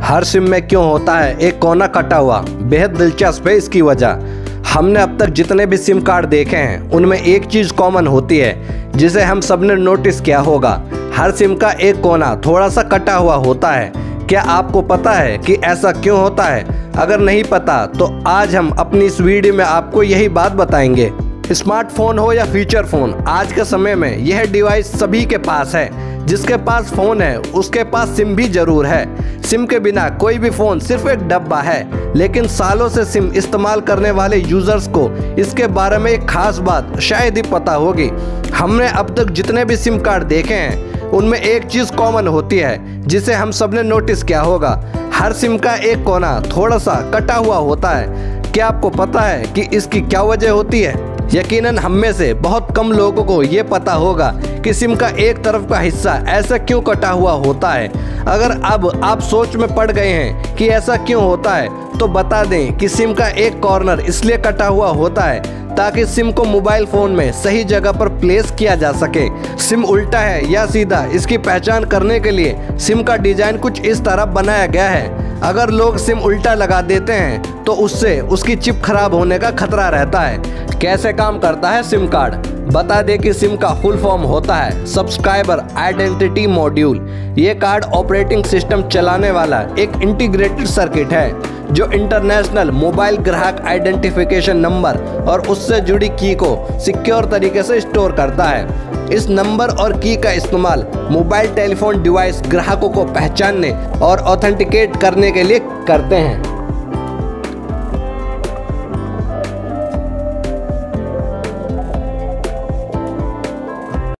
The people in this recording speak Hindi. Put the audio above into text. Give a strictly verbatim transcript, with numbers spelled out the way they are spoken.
हर सिम में क्यों होता है एक कोना कटा हुआ? बेहद दिलचस्प है इसकी वजह। हमने अब तक जितने भी सिम कार्ड देखे हैं उनमें एक चीज़ कॉमन होती है जिसे हम सबने नोटिस किया होगा। हर सिम का एक कोना थोड़ा सा कटा हुआ होता है। क्या आपको पता है कि ऐसा क्यों होता है? अगर नहीं पता तो आज हम अपनी इस वीडियो में आपको यही बात बताएंगे। स्मार्टफोन हो या फीचर फोन, आज के समय में यह डिवाइस सभी के पास है। जिसके पास फ़ोन है उसके पास सिम भी ज़रूर है। सिम के बिना कोई भी फ़ोन सिर्फ एक डब्बा है। लेकिन सालों से सिम इस्तेमाल करने वाले यूज़र्स को इसके बारे में एक खास बात शायद ही पता होगी। हमने अब तक जितने भी सिम कार्ड देखे हैं उनमें एक चीज़ कॉमन होती है जिसे हम सब ने नोटिस किया होगा। हर सिम का एक कोना थोड़ा सा कटा हुआ होता है। क्या आपको पता है कि इसकी क्या वजह होती है? यकीनन हम में से बहुत कम लोगों को ये पता होगा कि सिम का एक तरफ का हिस्सा ऐसा क्यों कटा हुआ होता है। अगर अब आप सोच में पड़ गए हैं कि ऐसा क्यों होता है तो बता दें कि सिम का एक कॉर्नर इसलिए कटा हुआ होता है ताकि सिम को मोबाइल फ़ोन में सही जगह पर प्लेस किया जा सके। सिम उल्टा है या सीधा, इसकी पहचान करने के लिए सिम का डिज़ाइन कुछ इस तरह बनाया गया है। अगर लोग सिम उल्टा लगा देते हैं तो उससे उसकी चिप खराब होने का खतरा रहता है। कैसे काम करता है सिम कार्ड? बता दें कि सिम का फुल फॉर्म होता है सब्सक्राइबर आइडेंटिटी मॉड्यूल। ये कार्ड ऑपरेटिंग सिस्टम चलाने वाला एक इंटीग्रेटेड सर्किट है जो इंटरनेशनल मोबाइल ग्राहक आइडेंटिफिकेशन नंबर और उससे जुड़ी की को सिक्योर तरीके से स्टोर करता है। इस नंबर और की का इस्तेमाल मोबाइल टेलीफोन डिवाइस ग्राहकों को पहचानने और ऑथेंटिकेट करने के लिए करते हैं।